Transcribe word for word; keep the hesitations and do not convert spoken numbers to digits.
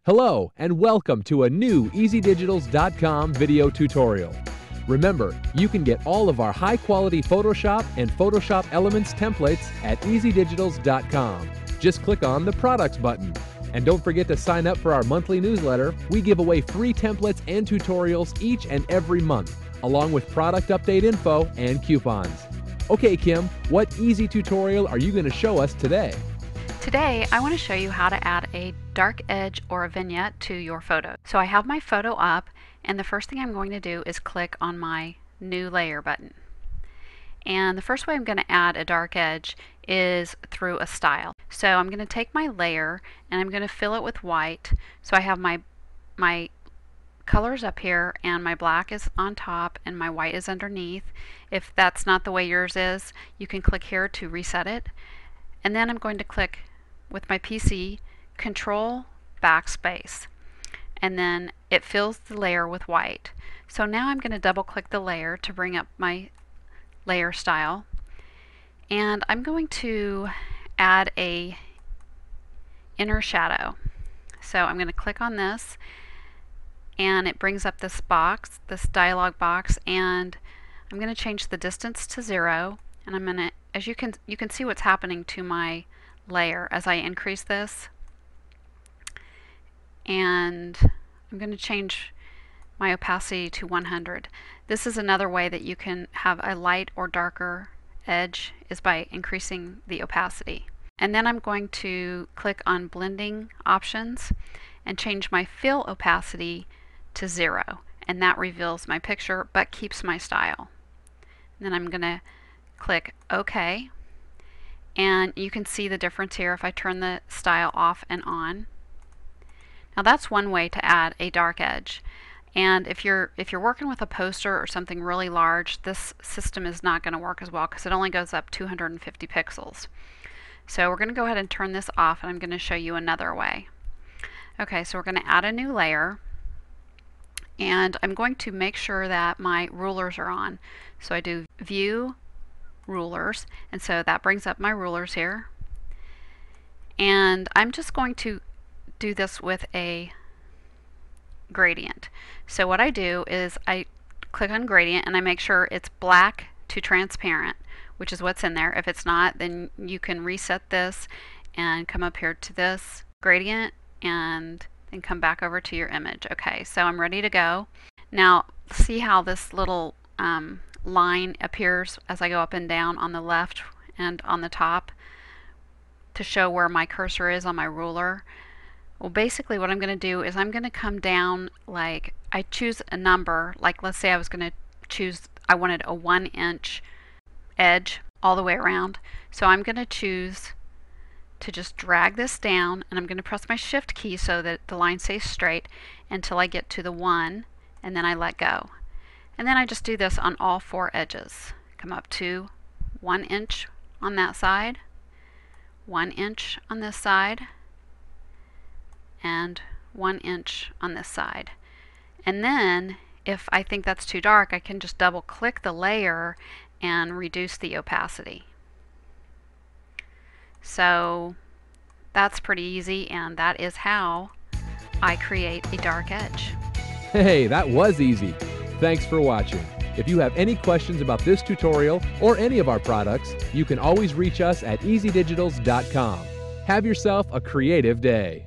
Hello and welcome to a new easy digitals dot com video tutorial. Remember, you can get all of our high-quality Photoshop and Photoshop Elements templates at easy digitals dot com. Just click on the Products button. And don't forget to sign up for our monthly newsletter. We give away free templates and tutorials each and every month, along with product update info and coupons. Okay, Kim, what easy tutorial are you going to show us today? Today, I want to show you how to add a dark edge or a vignette to your photo. So I have my photo up, and the first thing I'm going to do is click on my New Layer button. And the first way I'm going to add a dark edge is through a style. So I'm going to take my layer and I'm going to fill it with white. So I have my, my colors up here, and my black is on top and my white is underneath. If that's not the way yours is, you can click here to reset it. And then I'm going to click with my P C, Control Backspace, and then it fills the layer with white. So now I'm going to double click the layer to bring up my layer style, and I'm going to add a inner shadow. So I'm going to click on this, and it brings up this box, this dialog box, and I'm going to change the distance to zero, and I'm going to, as you can you can see what's happening to my layer as I increase this, and I'm going to change my opacity to one hundred. This is another way that you can have a light or darker edge, is by increasing the opacity. And then I'm going to click on blending options and change my fill opacity to zero, and that reveals my picture but keeps my style. And then I'm going to click OK, and you can see the difference here if I turn the style off and on. Now that's one way to add a dark edge. And if you're if you're working with a poster or something really large, this system is not going to work as well because it only goes up two hundred fifty pixels. So we're going to go ahead and turn this off, and I'm going to show you another way. Okay, so we're going to add a new layer, and I'm going to make sure that my rulers are on. So I do View, Rulers, and so that brings up my rulers here. And I'm just going to do this with a gradient. So what I do is I click on gradient and I make sure it's black to transparent, which is what's in there. If it's not, then you can reset this and come up here to this gradient and then come back over to your image. Okay, so I'm ready to go. Now see how this little um, line appears as I go up and down on the left and on the top to show where my cursor is on my ruler. Well, basically what I'm going to do is I'm going to come down, like I choose a number, like let's say I was going to choose, I wanted a one inch edge all the way around. So I'm going to choose to just drag this down, and I'm going to press my shift key so that the line stays straight until I get to the one, and then I let go. And then I just do this on all four edges. Come up to one inch on that side, one inch on this side, and one inch on this side. And then if I think that's too dark, I can just double click the layer and reduce the opacity. So that's pretty easy, and that is how I create a dark edge. Hey, that was easy. Thanks for watching. If you have any questions about this tutorial or any of our products, you can always reach us at easy digitals dot com. Have yourself a creative day.